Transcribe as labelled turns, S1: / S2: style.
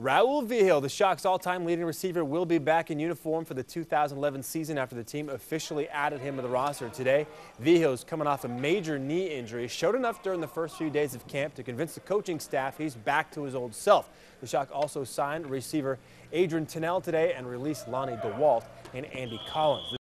S1: Raul Vijil, the Shock's all-time leading receiver, will be back in uniform for the 2011 season after the team officially added him to the roster today. Vijil's coming off a major knee injury, showed enough during the first few days of camp to convince the coaching staff he's back to his old self. The Shock also signed receiver Adron Tennell today and released Lonnie DeWalt and Andy Collins.